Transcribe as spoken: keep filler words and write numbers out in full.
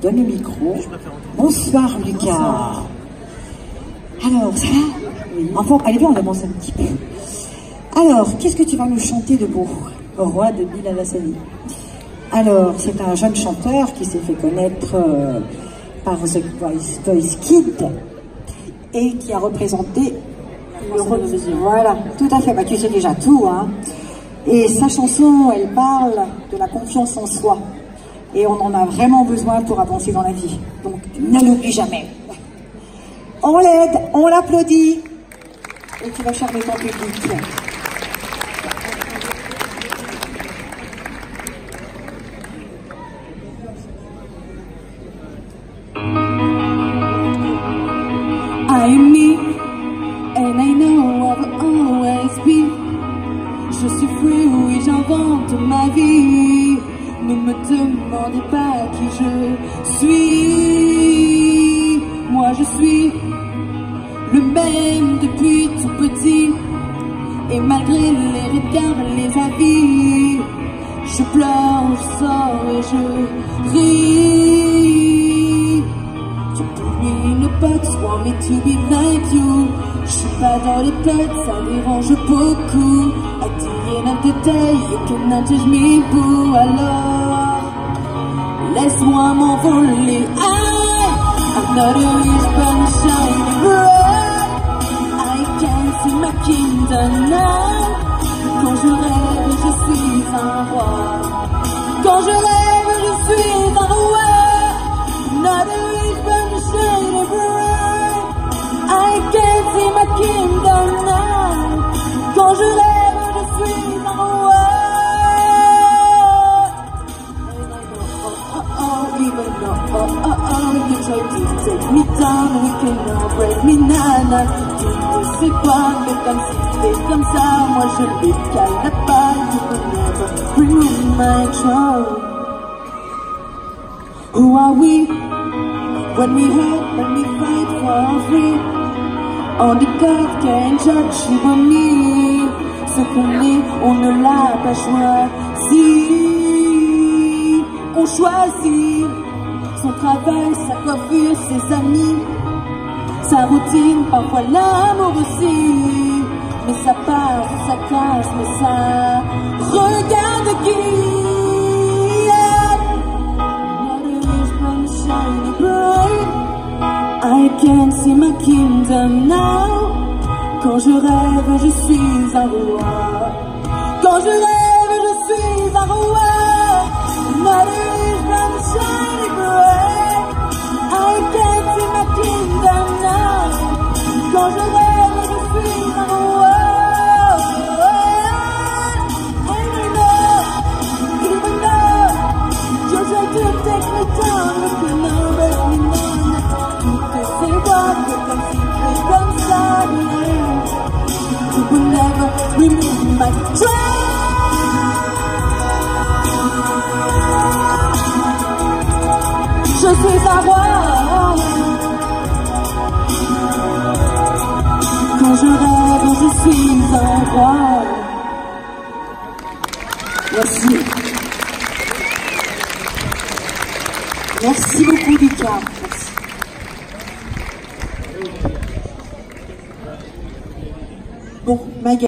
donne le micro. Bonsoir Lucas. Alors, ça va? Oui. Enfin, allez bien, on avance un petit peu. Alors, qu'est-ce que tu vas nous chanter de beau au roi de Bilal Hassani? Alors, c'est un jeune chanteur qui s'est fait connaître euh, par The Voice, Voice Kid et qui a représenté l'Eurovision. Voilà, tout à fait. Bah, tu sais déjà tout, hein. Et sa chanson, elle parle de la confiance en soi. Et on en a vraiment besoin pour avancer dans la vie. Donc, ne l'oublie jamais. On l'aide, on l'applaudit. Et tu vas charmer ton public. I'm me, and I know I'll always be. Je suis free, oui, j'invente ma vie. Ne me demandez pas qui je suis. Moi je suis le même depuis tout petit. Et malgré les regards, les avis, je pleure, je sors et je ris. Tu peux une pote, want me to be like you. Je suis pas dans les têtes, ça dérange beaucoup. At the end of the day, you cannot judge me, boo. Alors, laisse-moi m'envoler. I, I'm not a wish but a shiny bright. I can see my kingdom now. Quand je rêve, je suis un roi. Quand je rêve, je suis un roi. Not a wish but a shiny bright. I can see my kingdom now. Quand je rêve, je suis un roi. And I go, oh, oh, oh, even though, oh, oh, oh, you try to take me down, we cannot break me, nana. Tu ne sais pas, mais comme si c'était comme ça, moi je décale pas, you will never remove my throne. Who are we? When we hurt, when we fight for free. Only God can judge you and me. Ce qu'on est, on ne l'a pas choisi. On choisit son travail, sa coiffure, ses amis, sa routine, parfois l'amour aussi. Mais ça passe, ça casse, mais ça regarde qui. Shiny bright, I can see my kingdom now. Quand je rêve, je suis un roi. Quand je rêve, je suis un roi. Not a shiny bright, I can see my kingdom now. Quand je rêve, je suis un roi. And I know, even though you try to take me down, you cannot break me down. Tu te sais voir que comme si c'est comme ça, you will never remove my throne. Je suis un roi. Quand je rêve, je suis un roi. Merci. Merci beaucoup Lucas.